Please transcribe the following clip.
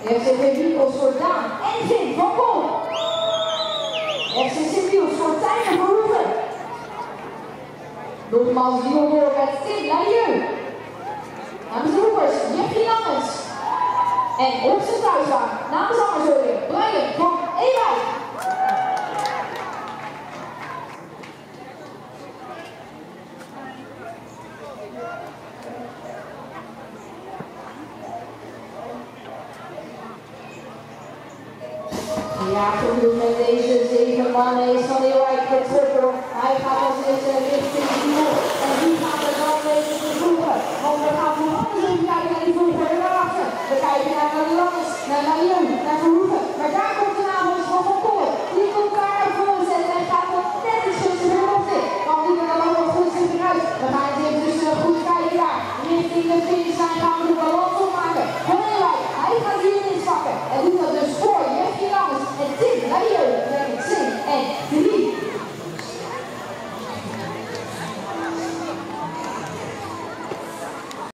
FCV Wiekels voor Daan en Vin van Kom. FCC Wiels voor Tijn en Verhoeven. Nogmaals Dion door met Tim Larieux. Namens de roepers Jeffrey Lammens. En op zijn thuisbaan namens Amersfoort Brian van Ewijk. Ja, genoeg met deze 7 mannen is van Ewijk vertrokken. Hij gaat als eerste